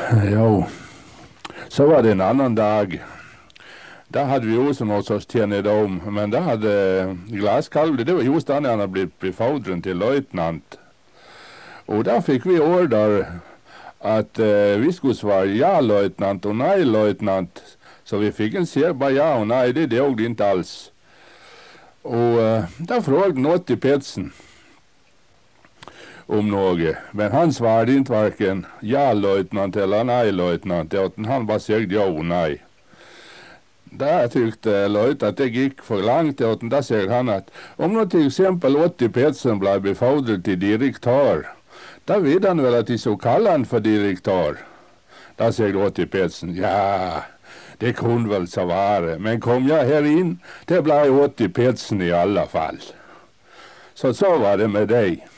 Jo, så var det en annan dag. Där hade vi också något sorts kännedom, men där hade Glaskalv, det var just när han hade blivit befordran till löjtnant. Och där fick vi order att vi skulle svara ja löjtnant och nej löjtnant. Så vi fick en se bara ja och nej, det dog det inte alls. Och där frågade något i Petsen om något. Men han svarade inte varken ja löjtnant eller nej löjtnant, utan han bara sägde ja och nej. Där tyckte löjt att det gick för långt, utan där säger han att om nu till exempel Otti Petsen blev befordrad till direktör, där vet han väl att de så kallar han för direktör. Där säger Otti Petsen, ja, det kunde väl så vara, men kom jag här in, det blev Otti Petsen i alla fall. Så var det med dig.